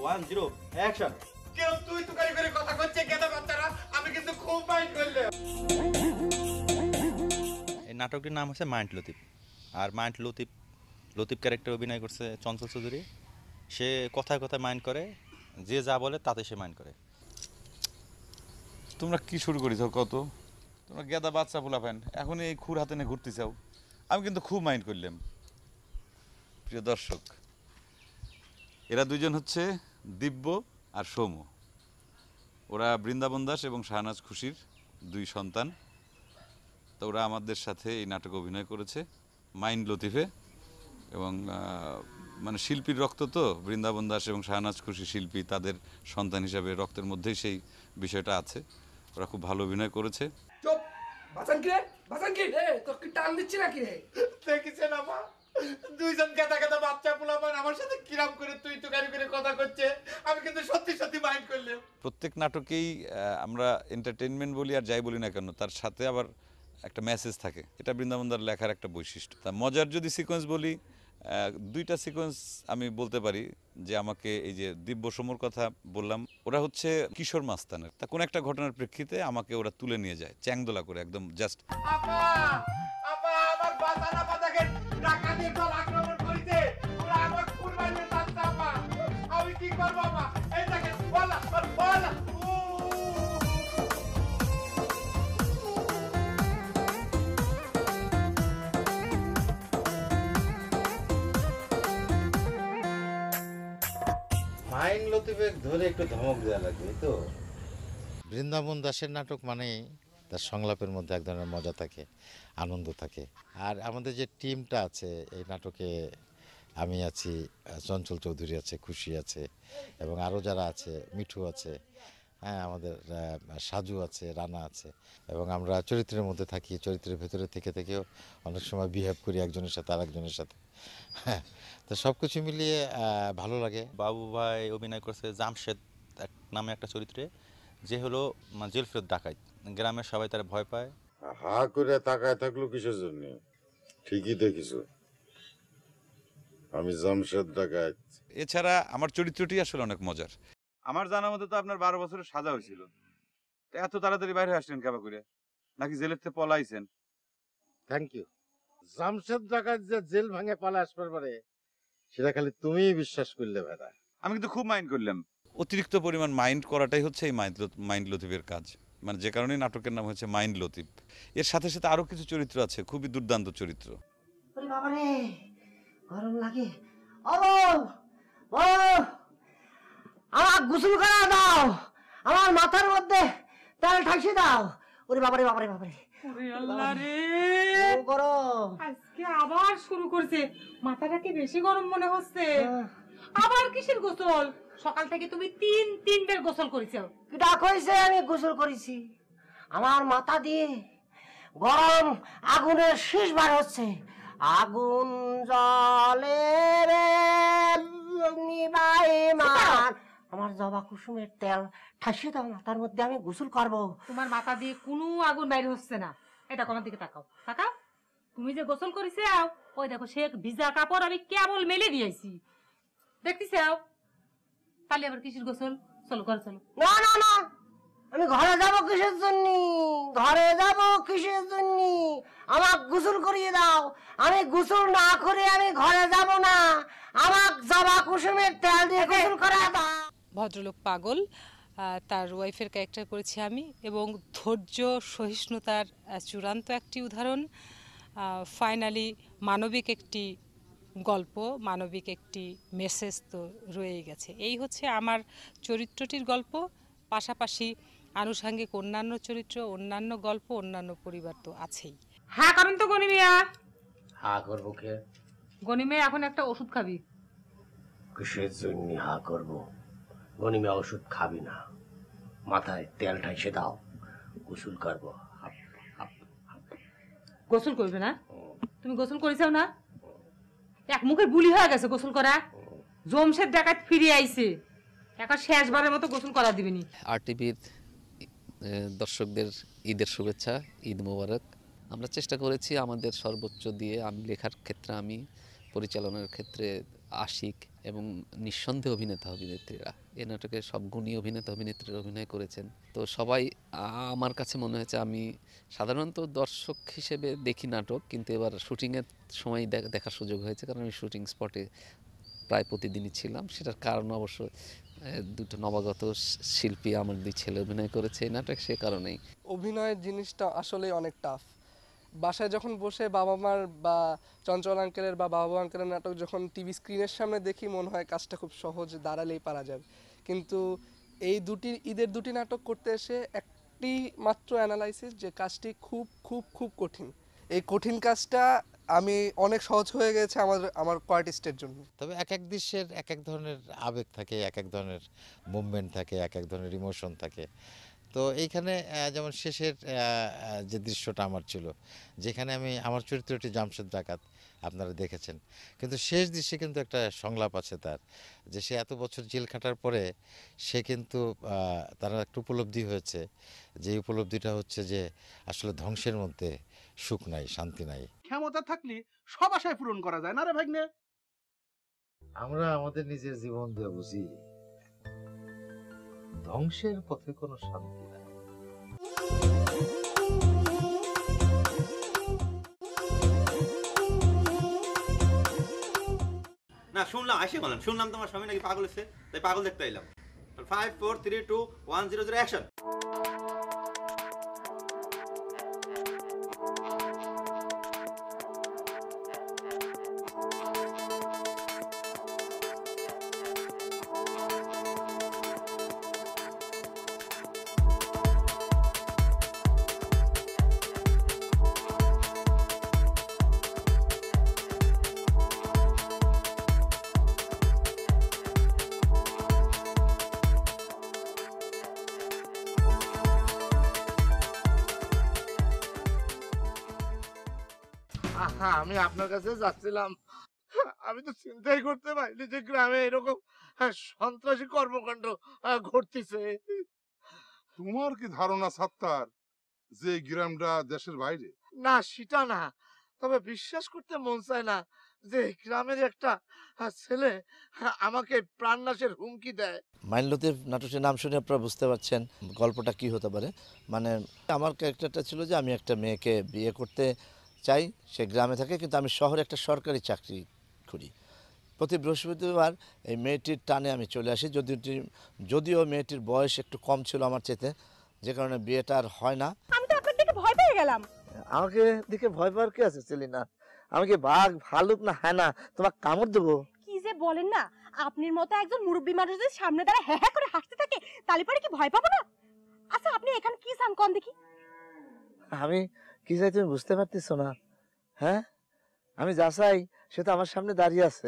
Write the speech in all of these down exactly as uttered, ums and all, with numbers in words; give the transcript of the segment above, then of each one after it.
One zero action. কেউ তুই তুকারি করে কথা কচ্ছে গেদা বাচ্চারা, আমি কিন্তু খুব মাইন্ড করলাম। এই নাটকটির নাম হচ্ছে মাইন্ড লতিফ। আর মাইন্ড লতিফ লতিফ ক্যারেক্টার অভিনয় করছে চঞ্চল চৌধুরী। সে কথায় কথায় মাইন্ড করে, যে যা বলে তাতে সে মাইন্ড করে। তোমরা কি শুরু করেছ কত? তোমরা গেদা বাচ্চা পোলা ফ্যান, এখন এই খুর হাতে নিয়ে ঘুরতে চাও। আমি কিন্তু খুব মাইন্ড করলাম। প্রিয় দর্শক, এরা দুজন হচ্ছে দিব্য আর সৌম্য। ওরা বৃন্দাবন দাস এবং শাহনাজ খুশির দুই সন্তান। তো ওরা আমাদের সাথে এই নাটকে অভিনয় করেছে মাইন্ড লতিফে। এবং মানে শিল্পীর রক্ত তো, বৃন্দাবন দাস এবং শাহনাজ খুশি শিল্পী, তাদের সন্তান হিসাবে রক্তের মধ্যেই সেই বিষয়টা আছে। ওরা খুব ভালো অভিনয় করেছে। চুপ বাসান কি রে বাসান কি রে তোর কি টান দিচ্ছি নাকি রে? দেখিছেন আপা, দুইজন গেদা গেদা বাচ্চা পোলাপান আমার সাথে কিরাম করে তুই তুকারি করে কথা করছে, আমি কিন্তু সত্যি সত্যি মাইন্ড করলাম। প্রত্যেক নাটকেই আমরা এন্টারটেইনমেন্ট বলি আর যাই বলি না কেন, তার সাথে আবার একটা মেসেজ থাকে। এটা বৃন্দাবনদার লেখার একটা বৈশিষ্ট্য। তা মজার যদি সিকোয়েন্স বলি, দুইটা সিকোয়েন্স আমি বলতে পারি যে আমাকে এই যে দিব্য সমর কথা বললাম, ওরা হচ্ছে কিশোর মাস্তানের। তা কোন একটা ঘটনার প্রেক্ষিতে আমাকে ওরা তুলে নিয়ে যায় চ্যাংদোলা করে, একদম জাস্ট আপা আপা আমার বাজানা বাজাকে টাকা দিয়ে দল আক্রমণ করিতে, ওরা আমার কুরবানি চাচ্ছে আপা। আমি কি করব আপা? এই দেখেন বলা বলা মাইন্ড লতিফে ধরে একটু ধমক দেওয়া লাগবে তো। বৃন্দাবন দাসের নাটক মানে তার সংলাপের মধ্যে এক ধরনের মজা থাকে, আনন্দ থাকে। আর আমাদের যে টিমটা আছে এই নাটকে, আমি আছি, চঞ্চল চৌধুরী আছে, খুশি আছে, এবং আরও যারা আছে, মিঠু আছে, হ্যাঁ আমাদের সাজু আছে, রানা আছে, এবং আমরা চরিত্রের মধ্যে থাকি। চরিত্রের ভেতরে থেকে থেকেও অনেক সময় বিহেভ করি একজনের সাথে আর একজনের সাথে। হ্যাঁ, তো সব কিছু মিলিয়ে ভালো লাগে। বাবু ভাই অভিনয় করছে জামশেদ নামে একটা চরিত্রে, যে হলো জেল ফেরত ডাকাইত। গ্রামের সবাই তারা ভয় পায়। হা করে তাকায় থাকলো কিসের জন্য? ঠিকই দেখিছো, আমি জামশেদ ডাকাইত। এছাড়া আমার চরিত্রটি আসলে অনেক মজার। আমার জানার মধ্যে তো আপনার বারো বছরের সাজা হয়েছিল, এত তাড়াতাড়ি বাইরে আসলেন কেবা করে? নাকি জেলের থেকে পলাইছেন? Thank you. জামশেদ ডাকাইত যে জেল ভাঙে পালা আসবার পারে সেটা খালি তুমিই বিশ্বাস করলে ভাইরা। আমি কিন্তু খুব মাইন্ড করলাম। অতিরিক্ত পরিমাণ মাইন্ড করাটাই হচ্ছে এই মাইন্ড মাইন্ড লতিফের কাজ। মানে যে কারণে নাটকের নাম হচ্ছে মাইন্ড লতিফ। এর সাথে সাথে আরো কিছু চরিত্র আছে, খুবই দুর্দান্ত চরিত্র। ওরে বাবা রে, গরম লাগে। অরল ও আমার গোসল করা দাও, আমার মাথার মধ্যে তেল ঠাইসে দাও। ওরে বাবা রে বাবা রে বাবা রে, ওরে আল্লাহ রে, ও গরম আজকে আবার শুরু করছে। মাথাটা কি বেশি গরম মনে হচ্ছে? আবার কিসের গোসল? সকাল থেকে তুমি তিন তিনবার গোসল করেছো। কিটা কইছে আমি গোসল করেছি? আমার মাথা দিয়ে গরম আগুনের শীষ বার হচ্ছে। আগুন জলে রে নিবাইমান, আমার জবা কুসুমের তেল ঠাসিয়ে দাও না, তার মধ্যে আমি গোসল করবো। তোমার মাথা দিয়ে কোনো আগুন বাইরে হচ্ছে না। এটা কোন দিকে তাকাও, তাকাও। তুমি যে গোসল করেছে, ওই দেখো সে ভিজা কাপড় আমি কেবল মেলে দিয়েছি, দেখতেছে। তাহলে আবার কিসের গোসল? চলো ঘরে চলো। না না না, আমি ঘরে যাব কিসের জন্য? ঘরে যাব কিসের জন্য? আমাক গোসল করিয়ে দাও। আমি গোসল না করে আমি ঘরে যাব না। আমাক জবা কুসুমের তেল দিয়ে গোসল করা দাও। ভদ্রলোক পাগল, তার ওয়াইফের ক্যারেক্টার করেছি আমি, এবং ধৈর্য সহিষ্ণুতার চূড়ান্ত একটি উদাহরণ। ফাইনালি মানবিক একটি গল্প, মানবিক একটি মেসেজ তো রয়েই গেছে। এই হচ্ছে আমার চরিত্রটির গল্প। পাশাপাশি আনুষঙ্গিক অন্যান্য চরিত্র, অন্যান্য গল্প, অন্যান্য পরিবার তো আছেই। হ্যাঁ করেন তো গনি মিয়া। হা করবো কে? গনি মিয়া এখন একটা ওষুধ খাবি। কিসের জন্য হা করবো? গনি মিয়া ওষুধ খাবি না, মাথায় তেল ঠাইসে দাও, গোসল করবো। গোসল করবে না? তুমি গোসল করেছো না? এক মুখে বুলি হয়ে গেছে গোসল করা। জমশেদ ডাকাত ফিরে আইছে, এখন শেষবারের মতো গোসল করা দিবেনি। আর টিভির দর্শকদের ঈদের শুভেচ্ছা, ঈদ মোবারক। আমরা চেষ্টা করেছি আমাদের সর্বোচ্চ দিয়ে। আমি লেখার ক্ষেত্রে, আমি পরিচালনার ক্ষেত্রে আশিক এবং নিঃসন্দেহে অভিনেতা অভিনেত্রীরা এ নাটকে সব গুণী অভিনেতা অভিনেত্রীরা অভিনয় করেছেন। তো সবাই আ- আমার কাছে মনে হয়েছে, আমি সাধারণত দর্শক হিসেবে দেখি নাটক, কিন্তু এবার শুটিংয়ের সময় দে- দেখার সুযোগ হয়েছে, কারণ আমি শুটিং স্পটে প্রায় প্রতিদিনই ছিলাম। সেটার কারণ অবশ্য এ, দুটো নবাগত শি- শিল্পী, আমার দুই ছেলে অভিনয় করেছে এই নাটক, সে কারণেই। অভিনয়ের জিনিসটা আসলেই অনেক টাফ। বাসায় যখন বসে বাবা মার বা চঞ্চল আঙ্কেলের বা বাবা আঙ্কেলের নাটক যখন টিভি স্ক্রিনের সামনে দেখি, মনে হয় কাজটা খুব সহজ, দাঁড়ালেই পারা যাবে। কিন্তু এই দুটি ঈদের দুটি নাটক করতে এসে একটি মাত্র অ্যানালাইসিস যে কাজটি খুব খুব খুব কঠিন। এই কঠিন কাজটা আমি অনেক সহজ হয়ে গেছে আমার আমার কোয়ার্টিস্টের জন্য। তবে এক এক দৃশ্যের এক এক ধরনের আবেগ থাকে, এক এক ধরনের মুভমেন্ট থাকে, এক এক ধরনের ইমোশন থাকে। তো এইখানে আহ, যেমন শেষের আহ, আহ, যে দৃশ্যটা আমার ছিল, যেখানে আমি আমার চরিত্রটি জামশেদ ডাকাত আপনারা দেখেছেন, কিন্তু শেষ দৃশ্যে কিন্তু একটা সংলাপ আছে তার, যে সে এত বছর জেল খাটার পরে সে কিন্তু আহ, তার একটা উপলব্ধি হয়েছে, যে উপলব্ধিটা হচ্ছে যে আসলে ধ্বংসের মধ্যে সুখ নাই, শান্তি নাই। ক্ষমতা থাকলে সব আশায় পূরণ করা যায় না রে ভাগ্নে? আমরা আমাদের নিজের জীবন দিয়ে বুঝি ধ্বংসের পথে কোনো শান্তি নাই। না শুনলাম, আসে বলেন, শুনলাম তোমার স্বামী নাকি পাগল হয়েছে, তাই পাগল দেখতে এলাম। Five four three two one zero zero action. আহা, আমি আপনার কাছে যাচ্ছিলাম। আমি তো চিন্তাই করতে পারিনি যে গ্রামে এরকম আহ, সন্ত্রাসী কর্মকাণ্ড আহ, ঘটতেছে। তোমার কি ধারণা সাত্তার যে এই গ্রামটা দেশের বাইরে? না সেটা না, তবে বিশ্বাস করতে মন চায় না যে গ্রামের একটা আহ, ছেলে আহ, আমাকে প্রাণনাশের হুমকি দেয়। মাইনলতির নাটকের নাম শুনে আপনারা বুঝতে পারছেন গল্পটা কি হতে পারে। মানে আমার ক্যারেক্টারটা ছিল যে আমি একটা মেয়েকে বিয়ে করতে চাই, সে গ্রামে থাকে, কিন্তু আমি শহরে একটা সরকারি চাকরি করি। প্রতি বৃহস্পতিবার এই মেয়েটির টানে আমি চলে আসি, যদিও যদিও মেয়েটির বয়স একটু কম ছিল আমার চেয়ে, যে কারণে বিয়েটা আর হয় না। আমি তো আপনার দিকে ভয় পেয়ে গেলাম। আমাকে দিকে ভয় পাওয়ার কি আছে সেলিনা? আমি কি বাঘ ভালুক না হ্যাঁ না তোমাকে কামড় দেবো? কি যে বলেন না, আপনার মতো একজন মুরব্বী মানুষ যদি সামনে দাঁড়ায় হ্যাঁ হ্যাঁ করে হাসতে থাকে, তাহলে পরে কি ভয় পাবো না? আচ্ছা আপনি এখানে কি চান কোন দেখি? আমি কি চাই তুমি বুঝতে পারতেছো না? হ্যাঁ, আমি যা চাই সে তো আমার সামনে দাঁড়িয়ে আছে।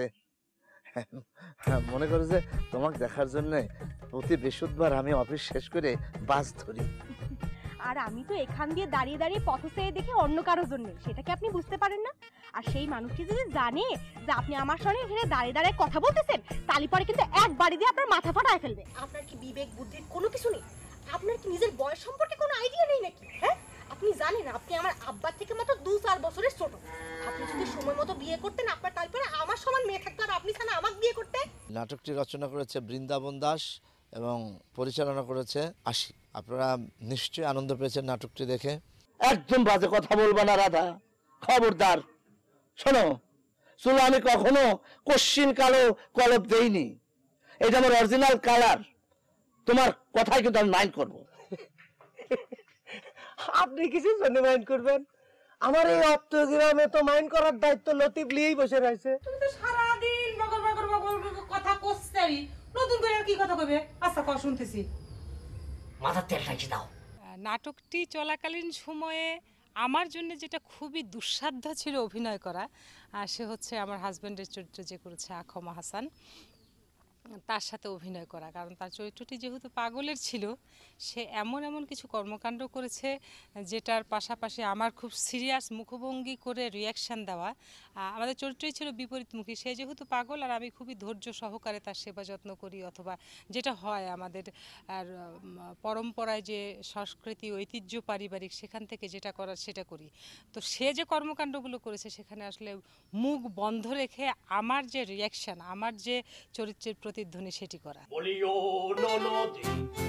মনে করো যে তোমাকে দেখার জন্য প্রতি বৃহস্পতিবার আমি অফিস শেষ করে বাস ধরি। আর আমি তো এখান দিয়ে দাঁড়িয়ে দাঁড়িয়ে পথ চেয়ে দেখি অন্য কারোর জন্য, সেটা কি আপনি বুঝতে পারেন না? আর সেই মানুষটি যদি জানে যে আপনি আমার সঙ্গে এখানে দাঁড়িয়ে দাঁড়িয়ে কথা বলতেছেন, তাহলে পরে কিন্তু এক বাড়ি দিয়ে আপনার মাথা ফাটায় ফেলবে। আপনার কি বিবেক বুদ্ধির কোনো কিছু নেই? আপনার কি নিজের বয়স সম্পর্কে কোনো আইডিয়া নেই নাকি? হ্যাঁ, আপনি জানেন আপনি আমার আব্বার থেকে মাত্র দু চার বছরের ছোট। আপনি যদি সময় মতো বিয়ে করতেন, আপনার তারপরে আমার সমান মেয়ে থাকতো, আর আপনি ছাড়া আমাকে বিয়ে করতে। নাটকটি রচনা করেছে বৃন্দাবন দাস এবং পরিচালনা করেছে আশিক। আপনারা নিশ্চয়ই আনন্দ পেয়েছেন নাটকটি দেখে। একদম বাজে কথা বলবা না রাধা, খবরদার। শোনো, চুলো আমি কখনো কশ্চিন কালো কলপ দেইনি, এটা আমার অরিজিনাল কালার। তোমার কথাই কিন্তু আমি মাইন্ড করবো। আপনি কিছু জন্য মাইন্ড করবেন? আমার এই অপ্ত গ্রামে তো মাইন্ড করার দায়িত্ব লতিফ লিয়েই বসে রয়েছে। তুমি তো সারাদিন বগর বগর বগর কথা কইছাই, নতুন করে আর কি কথা কইবে? আচ্ছা কও, শুনতেছি। মাথার তেল ঠাইছে দাও। নাটকটি চলাকালীন সময়ে আমার জন্য যেটা খুবই দুঃসাধ্য ছিল অভিনয় করা, আর সে হচ্ছে আমার হাজব্যান্ডের চরিত্র যে করেছে আখমা হাসান। তার সাথে অভিনয় করা, কারণ তার চরিত্রটি যেহেতু পাগলের ছিল, সে এমন এমন কিছু কর্মকাণ্ড করেছে যেটার পাশাপাশি আমার খুব সিরিয়াস মুখভঙ্গি করে রিয়াকশান দেওয়া। আমাদের চরিত্রই ছিল বিপরীতমুখী, সে যেহেতু পাগল আর আমি খুবই ধৈর্য সহকারে তার সেবা যত্ন করি, অথবা যেটা হয় আমাদের আর পরম্পরায় যে সংস্কৃতি ঐতিহ্য পারিবারিক সেখান থেকে যেটা করার সেটা করি। তো সে যে কর্মকাণ্ডগুলো করেছে সেখানে আসলে মুখ বন্ধ রেখে আমার যে রিয়াকশান, আমার যে চরিত্রের প্রতিধ্বনি সেটি করা। বলিও ননদী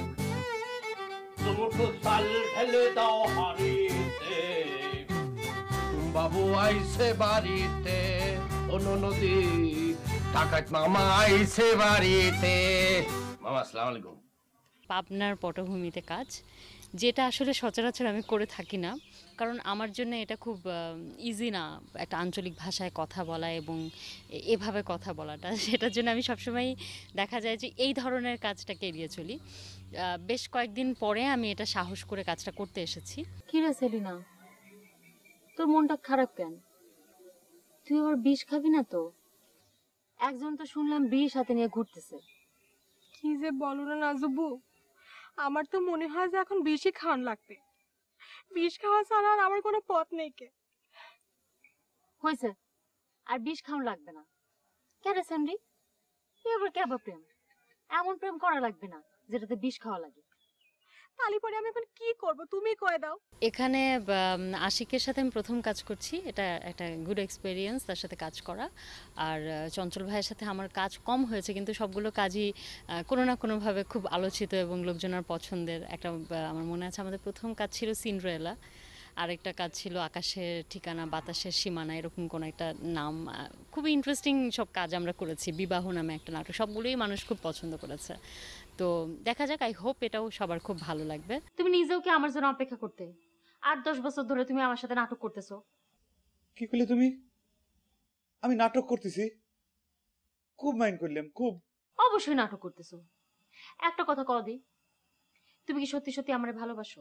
দুমুঠো চাল ঢেলে দাও হাড়িতে, বাবু আইছে বাড়িতে, ও ননদী ডাকাত মামা আইছে বাড়িতে। মামা আসসালামু আলাইকুম। পাবনার পটভূমিতে কাজ, যেটা আসলে সচরাচর আমি করে থাকি না, কারণ আমার জন্য এটা খুব ইজি না একটা আঞ্চলিক ভাষায় কথা বলা এবং এভাবে কথা বলাটা। সেটার জন্য আমি সবসময় দেখা যায় যে এই ধরনের কাজটাকে এড়িয়ে চলি। বেশ কয়েকদিন পরে আমি এটা সাহস করে কাজটা করতে এসেছি। কি রে সেলিনা, তোর মনটা খারাপ কেন? তুই আবার বিষ খাবি না তো? একজন তো শুনলাম বিষ হাতে নিয়ে ঘুরতেছে। কি যে বলো না নাজুবু, আমার তো মনে হয় যে এখন বেশি খাওয়ান লাগবে। বিষ খাওয়া ছাড়া আর আমার কোনো পথ নেই। কে হয়েছে, আর বিষ খাওয়ান লাগবে না। কে রে স্যান্ডি, তুই আবার কে আবার প্রেম? এমন প্রেম করা লাগবে না যেটাতে বিষ খাওয়া লাগে। তালি পরে আমি এখন কি করব, তুমি কয়ে দাও। এখানে আশিকের সাথে আমি প্রথম কাজ করছি, এটা একটা গুড এক্সপেরিয়েন্স তার সাথে কাজ করা। আর চঞ্চল ভাইয়ের সাথে আমার কাজ কম হয়েছে, কিন্তু সবগুলো কাজই কোনো না কোনোভাবে খুব আলোচিত এবং লোকজনের পছন্দের। একটা আমার মনে আছে আমাদের প্রথম কাজ ছিল সিন্ড্রেলা, আরেকটা কাজ ছিল আকাশের ঠিকানা বাতাসের সীমানা, এরকম কোনো একটা নাম। খুবই ইন্টারেস্টিং সব কাজ আমরা করেছি। বিবাহ নামে একটা নাটক, সবগুলোই মানুষ খুব পছন্দ করেছে। তো দেখা যাক, আই হোপ এটাও সবার খুব ভালো লাগবে। তুমি নিজেও কি আমার জন্য অপেক্ষা করতে? আট দশ বছর ধরে তুমি আমার সাথে নাটক করতেছো। কি করলে তুমি? আমি নাটক করতেছি? খুব মাইন্ড করলাম, খুব। অবশ্যই নাটক করতেছো। একটা কথা কও দি, তুমি কি সত্যি সত্যি আমারে ভালোবাসো?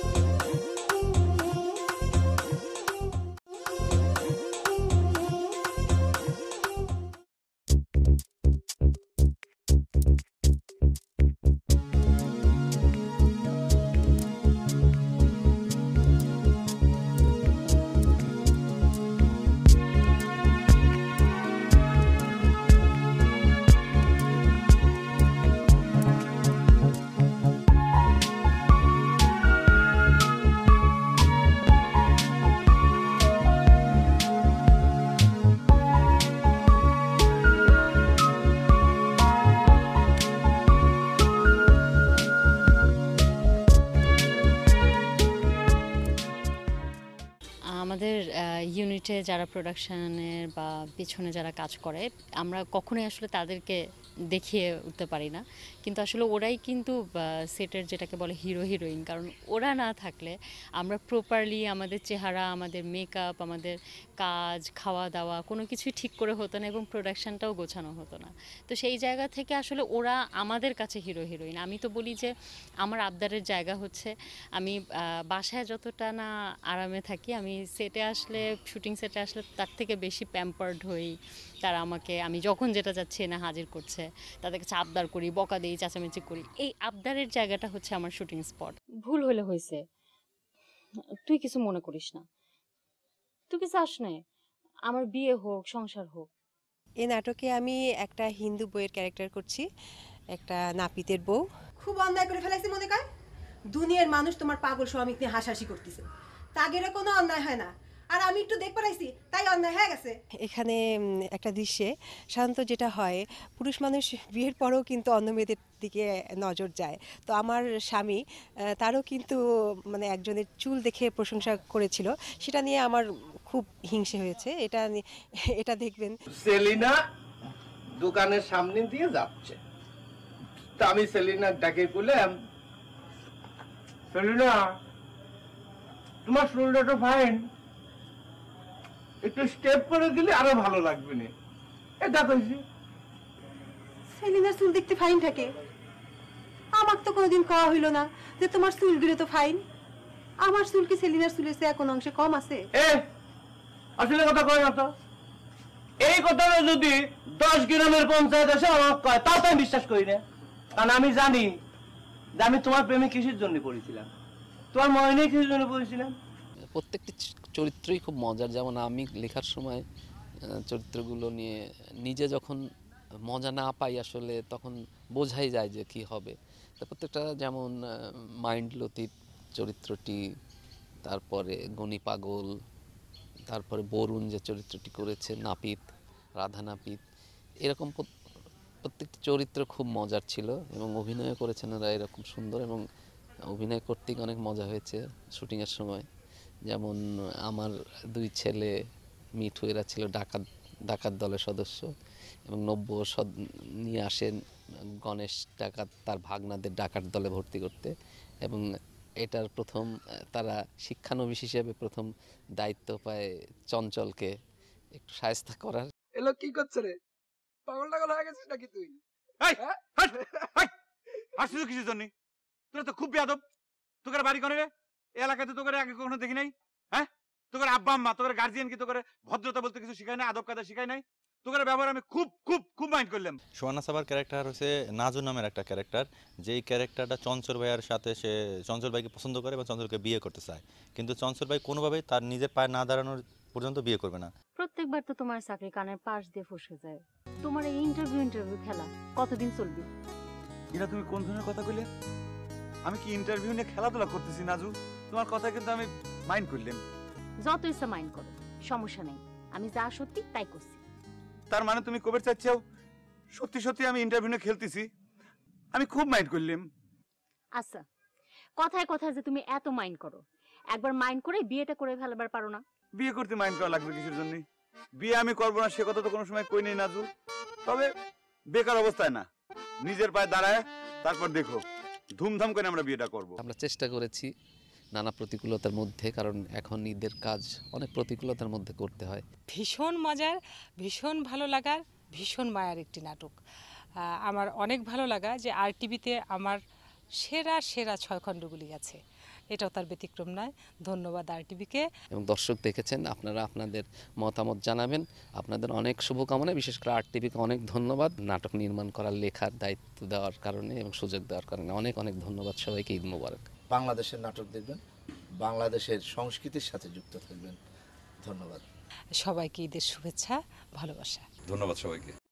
আমাদের ইউনিটে যারা প্রোডাকশনের বা পিছনে যারা কাজ করে, আমরা কখনোই আসলে তাদেরকে দেখিয়ে উঠতে পারি না, কিন্তু আসলে ওরাই কিন্তু সেটের যেটাকে বলে হিরো হিরোইন। কারণ ওরা না থাকলে আমরা প্রপারলি আমাদের চেহারা, আমাদের মেকআপ, আমাদের কাজ, খাওয়া দাওয়া কোনো কিছুই ঠিক করে হতো না এবং প্রোডাকশানটাও গোছানো হতো না। তো সেই জায়গা থেকে আসলে ওরা আমাদের কাছে হিরো হিরোইন। আমি তো বলি যে আমার আবদারের জায়গা হচ্ছে আমি বাসায় যতটা না আরামে থাকি, আমি সেটে আসলে, শুটিং সেটে আসলে তার থেকে বেশি প্যাম্পার্ড হই। তারা আমাকে, আমি যখন যেটা চাচ্ছি না হাজির করছে, তাদের কাছে আবদার করি, বকা দিই, চেঁচামেচি করি। এই আবদারের জায়গাটা হচ্ছে আমার শুটিং স্পট। ভুল হলে হয়েছে, তুই কিছু মনে করিস না। তুই কি চাস না আমার বিয়ে হোক, সংসার হোক? এই নাটকে আমি একটা হিন্দু বইয়ের ক্যারেক্টার করছি, একটা নাপিতের বউ। খুব অন্যায় করে ফেলাইছি মনে কর। দুনিয়ার মানুষ তোমার পাগল স্বামীকে নিয়ে হাসাহাসি করতেছে, তাগেরে কোনো অন্যায় হয় না, আর আমি একটু দেখ পারাইছি তাই অন্যায় হয়ে গেছে। এখানে একটা দৃশ্যে সাধারণত যেটা হয়, পুরুষ মানুষ বিয়ের পরেও কিন্তু অন্য মেয়েদের দিকে নজর যায়। তো আমার স্বামী তারও কিন্তু মানে একজনের চুল দেখে প্রশংসা করেছিল, সেটা নিয়ে আমার খুব হিংসে হয়েছে। এটা এটা দেখবেন। সেলিনা দোকানের সামনে দিয়ে যাচ্ছে, তা আমি সেলিনার ডাকে বললাম, সেলিনা তোমার শোল্ডারটা ফাইন, একটু স্টেপ করে দিলে আরো ভালো লাগবে না। এটা কইছি। সেলিনার চুল দেখতে ফাইন থাকে? আমার তো কোনোদিন কওয়া হইল না যে তোমার চুলগুলো তো ফাইন। আমার চুল কি সেলিনার চুলের চেয়ে কোন অংশে কম আছে? এ আসলে কথা কয় না তো। এই কথাটা যদি দশ গ্রামের পঞ্চায়েত এসে আমাকে কয় তাও তো আমি বিশ্বাস করি না, কারণ আমি জানি যে আমি তোমার প্রেমে কিসের জন্য পড়েছিলাম, তোমার মনে নেই কিসের জন্য পড়েছিলাম। প্রত্যেকটি চরিত্রই খুব মজার। যেমন আমি লেখার সময় আহ, চরিত্রগুলো নিয়ে নিজে যখন মজা না পাই আসলে তখন বোঝাই যায় যে কি হবে। তা প্রত্যেকটা যেমন মাইন্ড লতিফ চরিত্রটি, তারপরে গনি পাগল, তারপরে বরুণ যে চরিত্রটি করেছে নাপিত, রাধা নাপিত, এরকম প্রত্যেকটি চরিত্র খুব মজার ছিল এবং অভিনয় করেছেন এরা এরকম সুন্দর, এবং অভিনয় করতে অনেক মজা হয়েছে শুটিংয়ের সময়। যেমন আমার দুই ছেলে মিঠু, এরা ছিল ডাকাত ডাকাত দলের সদস্য এবং নব্য নিয়ে আসেন গণেশ ডাকাত তার ভাগনাদের ডাকাত দলে ভর্তি করতে, এবং এটার প্রথম তারা শিক্ষানবিশ হিসেবে প্রথম দায়িত্ব পায় চঞ্চলকে একটু সাহায্য করার। এলো কি করছে রে, পাগল টাগল হয়ে গেছিস নাকি তুই? আসছিস কিসের জন্য? তোরা তো খুব বেয়াদব। তোকে বাড়ি করে রে এই এলাকাতে তোকে আগে কখনো দেখি নাই। হ্যাঁ, তোকে আব্বা আম্মা তোকে গার্জিয়ান কি তোকে ভদ্রতা বলতে কিছু শিখায় নাই, আদব কায়দা শিখায় নাই? তোকে ব্যবহার আমি খুব খুব খুব মাইন্ড করলাম। সোহানা সাবার ক্যারেক্টার হচ্ছে নাজু নামের একটা ক্যারেক্টার, যেই ক্যারেক্টারটা চঞ্চল ভাইয়ের সাথে সে চঞ্চল ভাইকে পছন্দ করে এবং চঞ্চলকে বিয়ে করতে চায়, কিন্তু চঞ্চল ভাই কোনোভাবেই তার নিজের পায়ে না দাঁড়ানোর পর্যন্ত বিয়ে করবে না। প্রত্যেকবার তো তোমার চাকরি কানের পাশ দিয়ে ফসকে যায়। তোমার এই ইন্টারভিউ ইন্টারভিউ খেলা কতদিন চলবে? এটা তুমি কোন ধরনের কথা কইলে? আমি কি ইন্টারভিউ নিয়ে খেলাধুলা করতেছি নাজু? তোমার কথা কিন্তু আমি মাইন্ড করলাম। যত ইচ্ছা মাইন্ড করো, সমস্যা নেই, আমি যা সত্যি তাই করছি। তার মানে তুমি কবে চাচ্ছাও সত্যি সত্যি আমি ইন্টারভিউ নিয়ে খেলতেছি? আমি খুব মাইন্ড করলাম। আচ্ছা, কথায় কথায় যে তুমি এত মাইন্ড করো, একবার মাইন্ড করে বিয়েটা করে ফেলবার পারো না? বিয়ে করতে মাইন্ড করা লাগবে কিসের জন্য? বিয়ে আমি করবো না সে কথা তো কোনো সময় কই নেই নাজু। তবে বেকার অবস্থায় না, নিজের পায়ে দাঁড়ায় তারপর দেখো ধুমধাম করে আমরা বিয়েটা করব। আমরা চেষ্টা করেছি নানা প্রতিকূলতার মধ্যে, কারণ এখন ঈদের কাজ অনেক প্রতিকূলতার মধ্যে করতে হয়। ভীষণ মজার, ভীষণ ভালো লাগার, ভীষণ মায়ার একটি নাটক। আমার অনেক ভালো লাগা যে আর টিভিতে আমার সেরা সেরা ছয় খণ্ডগুলি আছে, এটাও তার ব্যতিক্রম নয়। ধন্যবাদ আর টিভিকে। এবং দর্শক দেখেছেন, আপনারা আপনাদের মতামত জানাবেন। আপনাদের অনেক শুভকামনা, বিশেষ করে আর টিভিকে অনেক ধন্যবাদ নাটক নির্মাণ করার, লেখার দায়িত্ব দেওয়ার কারণে এবং সুযোগ দেওয়ার কারণে অনেক অনেক ধন্যবাদ সবাইকে। ঈদ মোবারক। বাংলাদেশের নাটক দেখবেন, বাংলাদেশের সংস্কৃতির সাথে যুক্ত থাকবেন। ধন্যবাদ সবাইকে, ঈদের শুভেচ্ছা, ভালোবাসা। ধন্যবাদ সবাইকে।